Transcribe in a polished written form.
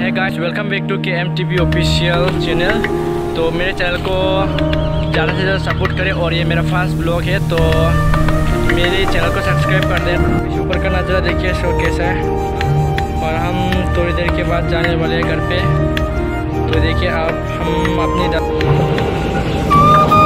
है guys, welcome back to KMTV official channel. तो मेरे चैनल को ज़्यादा से ज़्यादा सपोर्ट करें और ये मेरा फर्स्ट ब्लॉग है तो मेरे चैनल को सब्सक्राइब कर दें। ऊपर का नज़ारा देखिए शो कैसा है और हम थोड़ी देर के बाद जाने वाले हैं घर पे। तो देखिए आप हम अपनी